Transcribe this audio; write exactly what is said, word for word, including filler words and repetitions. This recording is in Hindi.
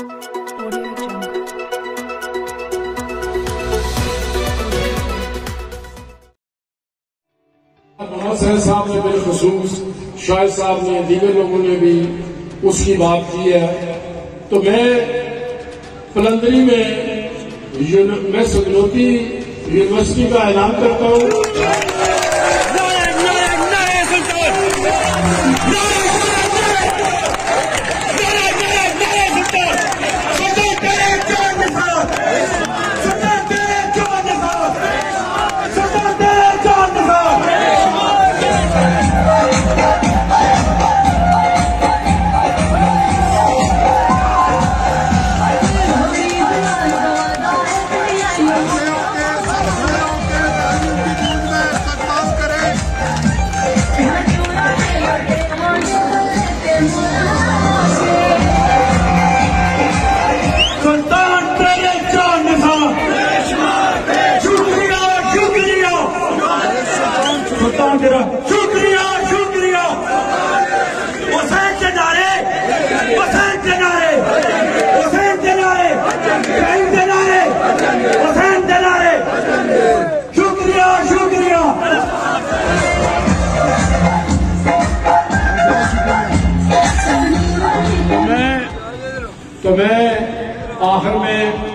साहब ने बिलखसूस शाहिद साहब ने दीगर लोगों ने भी उसकी बात की है। तो मैं पलंदरी में मैं सगनोती यूनिवर्सिटी का ऐलान करता हूँ। शुक्रिया शुक्रिया हुसैन के नारे हुसैन के नारे हुसैन के नारे हुसैन के नारे हुसैन के नारे शुक्रिया शुक्रिया। तो मैं तो मैं आखिर में